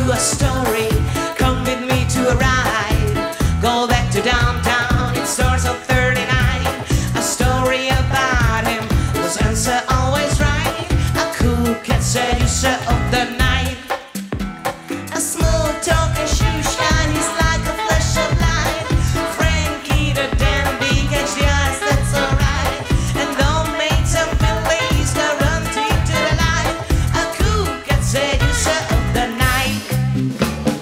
you a story. Come with me to a ride. Go back to downtown. It starts on 39. A story about him was answer always right. A cool cat seducer of the night. A smooth talking shoe shine. He's like a flash of light. Frankie the dandy, catch the eyes, that's alright. And don't make some feelings go run to the light. A cool cat seducer of the night.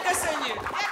Köszönjük!